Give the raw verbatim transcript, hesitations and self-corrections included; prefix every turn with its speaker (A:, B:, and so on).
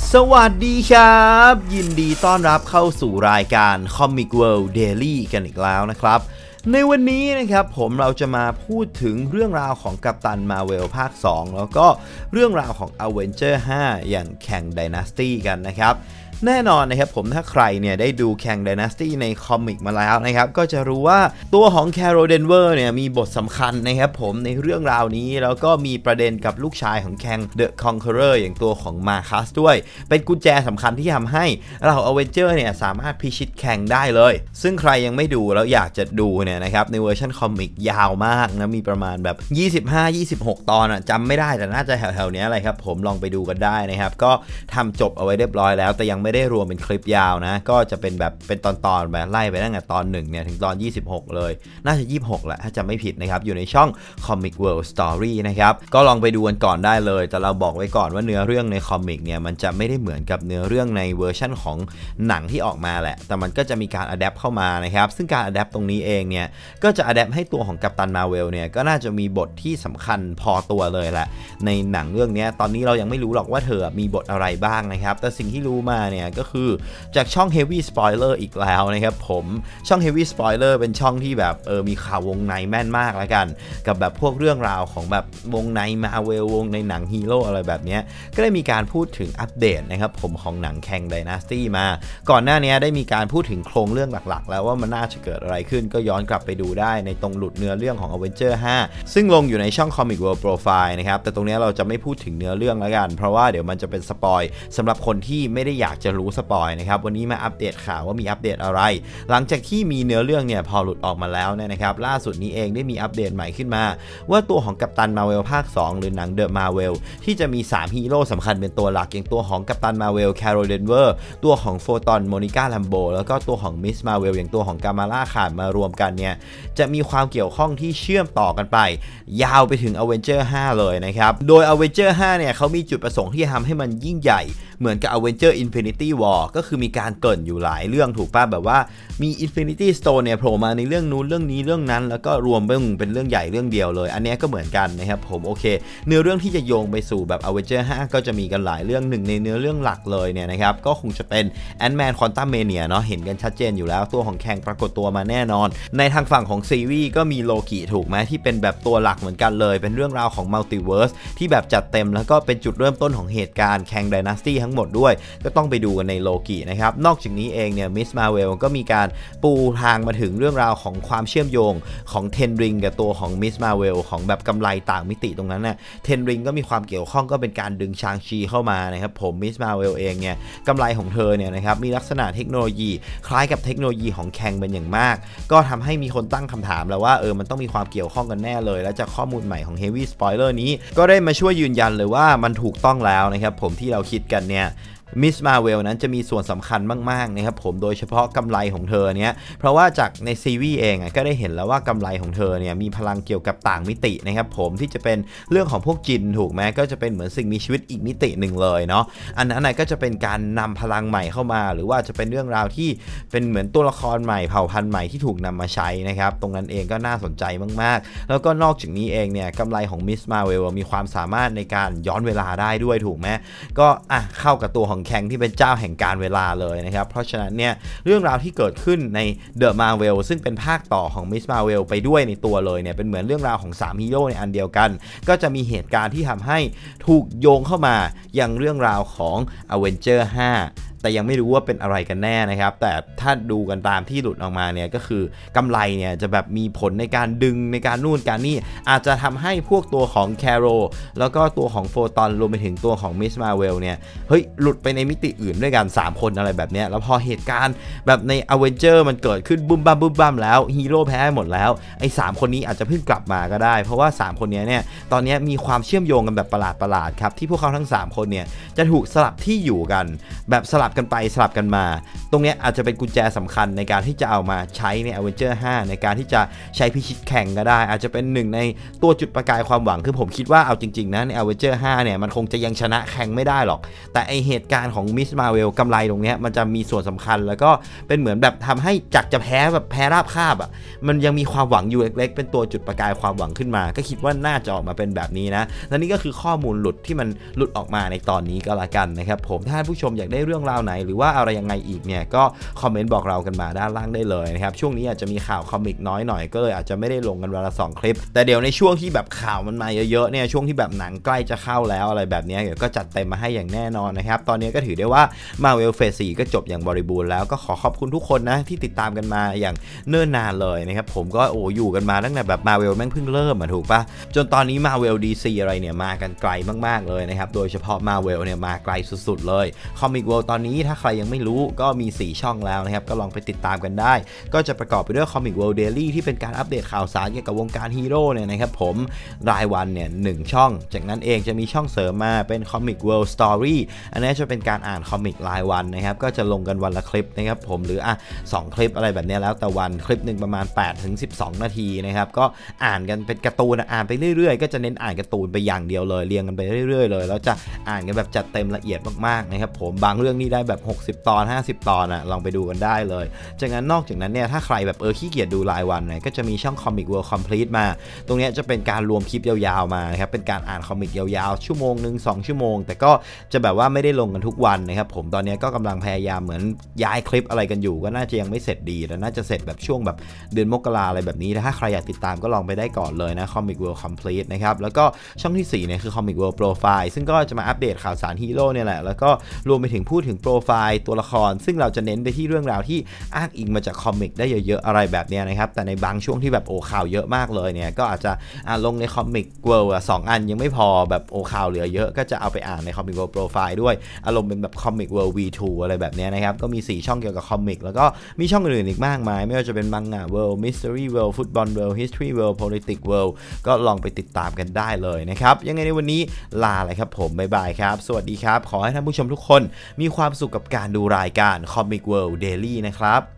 A: สวัสดีครับยินดีต้อนรับเข้าสู่รายการ Comic World Daily กันอีกแล้วนะครับในวันนี้นะครับผมเราจะมาพูดถึงเรื่องราวของกัปตันมาร์เวลภาคสองแล้วก็เรื่องราวของ Avengers ห้าอย่าง Kang Dynasty กันนะครับแน่นอนนะครับผมถ้าใครเนี่ยได้ดู Kang Dynasty ในคอมิกมาแล้วนะครับก็จะรู้ว่าตัวของ Carol Danvers เนี่ยมีบทสำคัญนะครับผมในเรื่องราวนี้แล้วก็มีประเด็นกับลูกชายของ Kang the Conqueror อย่างตัวของ Marcus ด้วยเป็นกุญแจสำคัญที่ทำให้เรา Avengers เนี่ยสามารถพิชิต Kang ได้เลยซึ่งใครยังไม่ดูแล้วอยากจะดูเนี่ยนะครับในเวอร์ชันคอมิกยาวมากนะมีประมาณแบบ ยี่สิบห้ายี่สิบหก ตอนอะจำไม่ได้แต่น่าจะแถวๆนี้อะไรครับผมลองไปดูกันได้นะครับก็ทำจบเอาไว้เรียบร้อยแล้วแต่ยังไม่ได้รวมเป็นคลิปยาวนะก็จะเป็นแบบเป็นตอนๆแบบไล่ไปตั้งแต่ตอนหนึ่งเนี่ยถึงตอนยี่สิบหกเลยน่าจะยี่สิบหกแหละถ้าจำไม่ผิดนะครับอยู่ในช่อง Comic World Story นะครับก็ลองไปดูกันก่อนได้เลยแต่เราบอกไว้ก่อนว่าเนื้อเรื่องในคอมิกเนี่ยมันจะไม่ได้เหมือนกับเนื้อเรื่องในเวอร์ชั่นของหนังที่ออกมาแหละแต่มันก็จะมีการอัดแอปเข้ามานะครับซึ่งการอัดแอปตรงนี้เองเนี่ยก็จะอัดแอปให้ตัวของกัปตันมาร์เวลเนี่ยก็น่าจะมีบทที่สำคัญพอตัวเลยแหละในหนังเรื่องนี้ตอนนี้เรายังไม่รู้หรอกว่าเธอมีบทอะไรบ้างนะครับแต่สิ่งที่รู้มาเนี่ยก็คือจากช่อง Heavy Spoiler อีกแล้วนะครับผมช่อง Heavy Spoiler เป็นช่องที่แบบเออมีข่าววงในแม่นมากแล้วกันกับแบบพวกเรื่องราวของแบบวงใน Marvel วงในหนังฮีโร่อะไรแบบนี้ก็ได้มีการพูดถึงอัปเดตนะครับผมของหนัง Kang Dynasty มาก่อนหน้านี้ได้มีการพูดถึงโครงเรื่องหลักๆแล้วว่ามันน่าจะเกิดอะไรขึ้นก็ย้อนกลับไปดูได้ในตรงหลุดเนื้อเรื่องของ Avengers ห้าซึ่งลงอยู่ในช่อง Comic World Profile นะครับแต่ตรงนี้เราจะไม่พูดถึงเนื้อเรื่องแล้วกันเพราะว่าเดี๋ยวมันจะเป็นสปอยสำหรับคนที่ไม่ได้อยากจะรู้สปอยนะครับวันนี้มาอัปเดตข่าวว่ามีอัปเดตอะไรหลังจากที่มีเนื้อเรื่องเนี่ยพอหลุดออกมาแล้วเนี่ยนะครับล่าสุดนี้เองได้มีอัปเดตใหม่ขึ้นมาว่าตัวของกัปตันมาร์เวลภาคสองหรือหนังเดอะมาร์เวลที่จะมีสามฮีโร่สำคัญเป็นตัวหลักอย่างตัวของกัปตันมาร์เวลแคโรล เดนเวอร์ตัวของโฟตอนโมนิก้า ลัมโบแล้วก็ตัวของมิสมาร์เวลอย่างตัวของกามาล่าขานมารวมกันเนี่ยจะมีความเกี่ยวข้องที่เชื่อมต่อกันไปยาวไปถึง Avengers ห้าเลยนะครับโดย Avengers ห้าเนี่ยเขามีจุดประสงค์ที่จะทำให้มันยิ่งใหญ่เหมือนกับ Avengers Infinity War ก็คือมีการเกริ่นอยู่หลายเรื่องถูกป่ะแบบว่ามี Infinity Stone เนี่ยโผล่มาในเรื่องนู้นเรื่องนี้เรื่องนั้นแล้วก็รวมเป็นเป็นเรื่องใหญ่เรื่องเดียวเลยอันนี้ก็เหมือนกันนะครับผมโอเคเนื้อเรื่องที่จะโยงไปสู่แบบ Avengers ห้าก็จะมีกันหลายเรื่องหนึ่งในเนื้อเรื่องหลักเลยเนี่ยนะครับก็คงจะเป็น Ant-Man Quantumania เนาะเห็นกันชัดเจนอยู่แล้วตัวของแคงปรากฏตัวมาแน่นอนในทางฝั่งของซีรีส์ก็มีโลกิถูกไหมที่เป็นแบบตัวหลักเหมือนกันเลยเป็นเรื่องราวของ Multiverse ที่แบบจัดเต็มแล้วก็เป็นจุดเริ่มต้นของเหตุการณ์ Kang Dynasty ทั้งหมดด้วยก็ต้องไปดูกันในโลกินะครับนอกจากนี้เองเนี่ยมิสมาร์เวลก็มีการปูทางมาถึงเรื่องราวของความเชื่อมโยงของเทนริงกับตัวของมิสมาร์เวลของแบบกำไรต่างมิติตรงนั้นน่ะเทนริงก็มีความเกี่ยวข้องก็เป็นการดึงชางชีเข้ามานะครับผมมิสมาร์เวลเองเนี่ยกำไรของเธอเนี่ยนะครับมีลักษณะเทคโนโลยีคล้ายกับเทคโนโลยีของแคงเป็นอย่างมากก็ทำให้มีคนตั้งคำถามแล้วว่าเออมันต้องมีความเกี่ยวข้องกันแน่เลยและจากข้อมูลใหม่ของ Heavy Spoiler นี้ก็ได้มาช่วยยืนยันเลยว่ามันถูกต้องแล้วนะครับผมที่เราคิดกันเนี่ยมิสมาร์เวลนั้นจะมีส่วนสำคัญมากๆนะครับผมโดยเฉพาะกำไรของเธอเนี้ยเพราะว่าจากในซีรีส์เองก็ได้เห็นแล้วว่ากำไรของเธอเนี่ยมีพลังเกี่ยวกับต่างมิตินะครับผมที่จะเป็นเรื่องของพวกจินถูกไหมก็จะเป็นเหมือนสิ่งมีชีวิตอีกมิติหนึ่งเลยเนาะอันนั้นก็จะเป็นการนำพลังใหม่เข้ามาหรือว่าจะเป็นเรื่องราวที่เป็นเหมือนตัวละครใหม่เผ่าพันธุ์ใหม่ที่ถูกนำมาใช้นะครับตรงนั้นเองก็น่าสนใจมากๆแล้วก็นอกจากนี้เองเนี่ยกำไรของมิสมาร์เวลมีความสามารถในการย้อนเวลาได้ด้วยถูกไหมก็อ่ะเข้ากับตัวของแคงที่เป็นเจ้าแห่งการเวลาเลยนะครับเพราะฉะนั้นเนี่ยเรื่องราวที่เกิดขึ้นใน The Marvel ซึ่งเป็นภาคต่อของ Miss Marvel ไปด้วยในตัวเลยเนี่ยเป็นเหมือนเรื่องราวของสามฮีโร่ในอันเดียวกันก็จะมีเหตุการณ์ที่ทำให้ถูกโยงเข้ามายังเรื่องราวของ Avengers ห้าแต่ยังไม่รู้ว่าเป็นอะไรกันแน่นะครับแต่ถ้าดูกันตามที่หลุดออกมาเนี่ยก็คือกำไรเนี่ยจะแบบมีผลในการดึงในการนู่นการนี่อาจจะทำให้พวกตัวของแคโรแล้วก็ตัวของโฟตอนรวมไปถึงตัวของมิสมาร์เวลเนี่ยเฮ้ยหลุดไปในมิติอื่นด้วยกันสามคนอะไรแบบเนี้ยแล้วพอเหตุการณ์แบบใน Avengers มันเกิดขึ้นบึ้มบ้ามบึ้มบ้ามแล้วฮีโร่แพ้หมดแล้วไอ้สามคนนี้อาจจะเพิ่งกลับมาก็ได้เพราะว่าสามคนนี้เนี่ยตอนนี้มีความเชื่อมโยงกันแบบประหลาดๆครับที่พวกเขาทั้งสามคนเนี่ยจะถูกสลับที่อยู่กันแบบสลับลับกันไปสลับกันมาตรงนี้อาจจะเป็นกุญแจสำคัญในการที่จะเอามาใช้ใน Avenger ห้าในการที่จะใช้พิชิตแข่งก็ได้อาจจะเป็นหนึ่งในตัวจุดประกายความหวังคือผมคิดว่าเอาจริงๆนะใน Avenger ห้าเนี่ยมันคงจะยังชนะแข่งไม่ได้หรอกแต่ไอเหตุการณ์ของ Miss Marvel กำไรตรงนี้มันจะมีส่วนสำคัญแล้วก็เป็นเหมือนแบบทำให้จากจะแพ้แบบแพ้ราบคาบอ่ะมันยังมีความหวังอยู่เล็กๆเป็นตัวจุดประกายความหวังขึ้นมาก็คิดว่าน่าจะออกมาเป็นแบบนี้นะและนี่ก็คือข้อมูลหลุดที่มันหลุดออกมาในตอนนี้ก็แล้วกันนะครับผมถ้าผู้ชมอยากได้เรื่องราวไหนหรือว่าอะไรยังไงอีกเนี่ยก็คอมเมนต์บอกเรากันมาด้านล่างได้เลยนะครับช่วงนี้อาจจะมีข่าวคอมิกน้อยหน่อยก็เลยอาจจะไม่ได้ลงกันวันละสองคลิปแต่เดี๋ยวในช่วงที่แบบข่าวมันมาเยอะๆเนี่ยช่วงที่แบบหนังใกล้จะเข้าแล้วอะไรแบบนี้เดี๋ยวก็จัดเต็มมาให้อย่างแน่นอนนะครับตอนนี้ก็ถือได้ว่า Marvel Phase สี่ก็จบอย่างบริบูรณ์แล้วก็ขอขอบคุณทุกคนนะที่ติดตามกันมาอย่างเนิ่นนานเลยนะครับผมก็โอ้อยู่กันมาตั้งแต่แบบ Marvel แม่งเพิ่งเริ่มอ่ะถูกปะจนตอนนี้ Marvel ดี ซี อะไรเนี่ยมากันไกลมากๆเลยนะครับโดยเฉพาะ Marvel เนี่ยมาไกลสุดๆเลย Comic World ตอนนี้ถ้าใครยังไม่รู้ก็มีสี่ช่องแล้วนะครับก็ลองไปติดตามกันได้ก็จะประกอบไปด้วย Comic World Daily ที่เป็นการอัปเดตข่าวสารเกี่ยวกับวงการฮีโร่เนี่ยนะครับผมรายวันเนี่ยหนึ่งช่องจากนั้นเองจะมีช่องเสริมมาเป็น Comic World Story อันนี้จะเป็นการอ่านคอมิกรายวันนะครับก็จะลงกันวันละคลิปนะครับผมหรืออ่ะสองคลิปอะไรแบบนี้แล้วแต่วันคลิปหนึ่งประมาณ แปดถึงสิบสอง นาทีนะครับก็อ่านกันเป็นการ์ตูนอ่านไปเรื่อยๆก็จะเน้นอ่านการ์ตูนไปอย่างเดียวเลยเรียงกันไปเรื่อยๆเลยแล้วจะอ่านกันแบบจัดเต็มละเอียดมากๆนะครับผมบางเรื่องนี่ได้แบบหกสิบตอนห้าสิบตอนอ่ะลองไปดูกันได้เลยจากนั้นนอกจากนั้นเนี่ยถ้าใครแบบเออขี้เกียจดูรายวันเนี่ยก็จะมีช่อง Comic World Complete มาตรงนี้จะเป็นการรวมคลิปยาวๆมานะครับเป็นการอ่านคอมิกยาวๆชั่วโมงนึงสองชั่วโมงแต่ก็จะแบบว่าไม่ได้ลงกันทุกวันนะครับผมตอนนี้ก็กำลังพยายามเหมือนย้ายคลิปอะไรกันอยู่ก็น่าจะยังไม่เสร็จดีแต่น่าจะเสร็จแบบช่วงแบบเดือนมกราอะไรแบบนี้ถ้าใครอยากติดตามก็ลองไปได้ก่อนเลยนะ Comic World Complete นะครับแล้วก็ช่องที่สี่เนี่ยคือ Comic World Profile ซึ่งก็จะมาอัปเดตข่าวสารฮีโร่เนี่ยแหละแล้วก็รวมไปถึงพูดถึงโปรไฟล์ตัวละครซึ่งเราจะเน้นไปที่เรื่องราวที่อ้างอิงมาจากคอมิกได้เยอะๆอะไรแบบนี้นะครับแต่ในบางช่วงที่แบบโอ้ข่าวเยอะมากเลยเนี่ยก็อาจจะลงใน Comic World สองอันยังไม่พอแบบโอ้ข่าวเหลือเยอะก็จะเอาไปอ่านใน Comic World Profile ด้วยอารมณ์เป็นแบบ Comic World วี ทู อะไรแบบนี้นะครับก็มีสี่ช่องเกี่ยวกับคอมิกแล้วก็มีช่องอื่นอีกมากมายไม่ว่าจะเป็นมังงะ World Mystery World Football World History World Politics World ก็ลองไปติดตามกันได้เลยนะครับยังไงในวันนี้ลาเลยครับผมบ๊ายบายครับสวัสดีครับขอให้ท่านผู้ชมทุกคนมีความสุขกับการดูรายการ Comic World Daily นะครับ